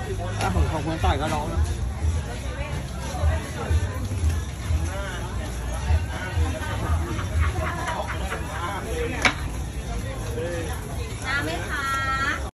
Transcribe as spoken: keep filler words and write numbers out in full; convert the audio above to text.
ถ้าของของคนต่อยก็ร้องนะ